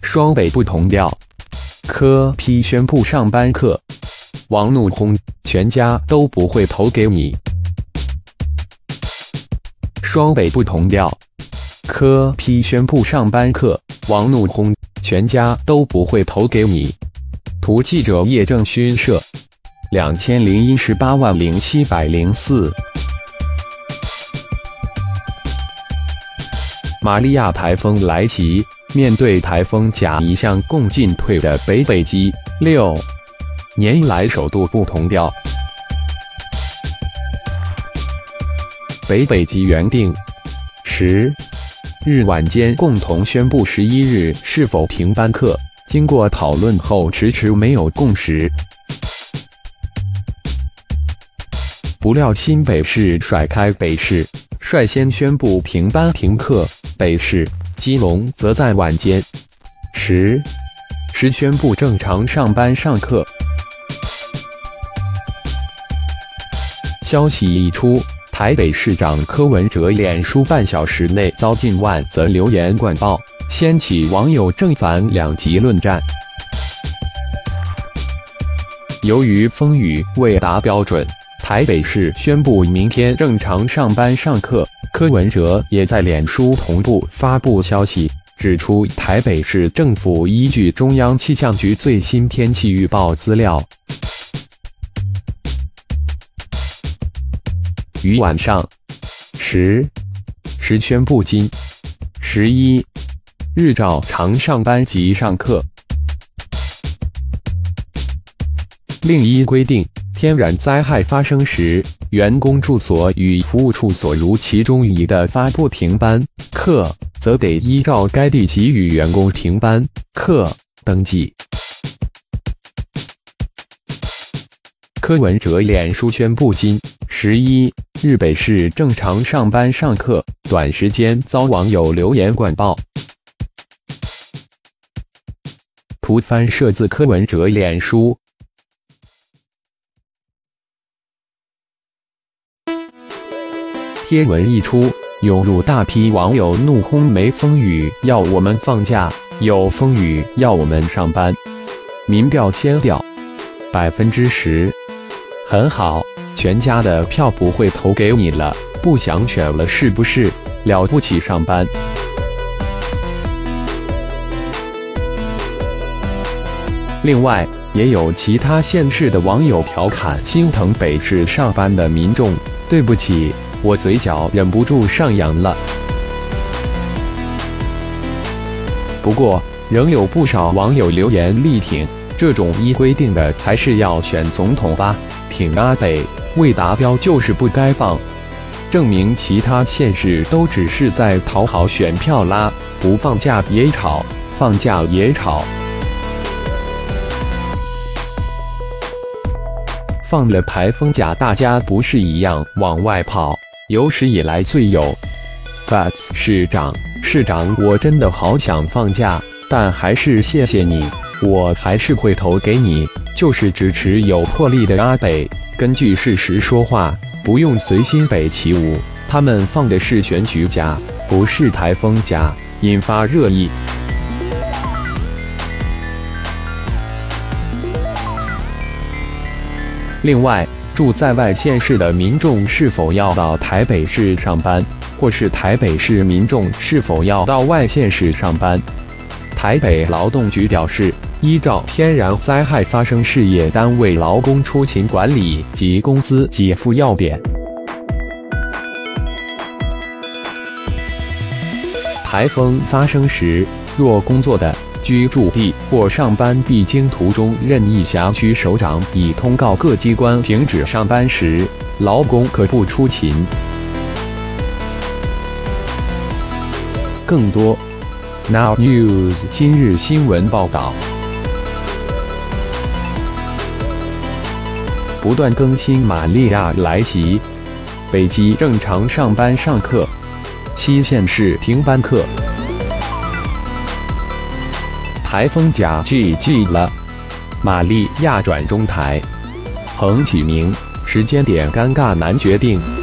双北不同调，柯 P 宣布上班课，王怒轰，全家都不会投给你。双北不同调，柯 P 宣布上班课，王怒轰，全家都不会投给你。图记者叶正勋摄，20180704。玛利亚台风来袭，面对台风甲一向共进退的北极6年来首度不同调。北极原定10日晚间共同宣布11日是否停班课，经过讨论后迟迟没有共识。不料新北市甩开北市，率先宣布停班停课。北市、基隆则在晚间10时宣布正常上班上课。消息一出，台北市长柯文哲脸书半小时内遭近万则留言灌爆，掀起网友正反两极论战。由于风雨未达标准，台北市宣布明天正常上班上课。柯文哲也在脸书同步发布消息，指出台北市政府依据中央气象局最新天气预报资料，于晚上10时宣布今11日照常上班及上课。另一规定，天然灾害发生时，员工住所与服务处所如其中一的发布停班课，则得依照该地给予员工停班课登记。柯文哲脸书宣布今11日北市正常上班上课，短时间遭网友留言灌爆。图翻摄自柯文哲脸书。贴文一出，涌入大批网友怒轰没风雨要我们放假，有风雨要我们上班。民调先调10%，很好，全家的票不会投给你了，不想选了是不是？了不起上班。另外，也有其他县市的网友调侃心疼北市上班的民众，对不起，我嘴角忍不住上扬了。不过，仍有不少网友留言力挺，这种依规定的还是要选总统吧，挺阿北，未达标就是不该放，证明其他县市都只是在讨好选票啦，不放假也吵，放假也吵。放了台风假，大家不是一样往外跑？有史以来最有 guts 市长，我真的好想放假，但还是谢谢你，我还是会投给你，就是支持有魄力的阿北，根据事实说话，不用随新北起舞，他们放的是选举假，不是台风假，引发热议。另外，住在外县市的民众是否要到台北市上班，或是台北市民众是否要到外县市上班？台北劳动局表示，依照天然灾害发生事业单位劳工出勤管理及工资给付要点，台风发生时，若工作的居住地或上班必经途中任意辖区首长已通告各机关停止上班时，劳工可不出勤。更多 Now News 今日新闻报道，不断更新玛利亚来袭，北极正常上班上课，7县市停班课。台风假 GG 了，玛利亚转中台，彭启明，时间点尴尬难决定。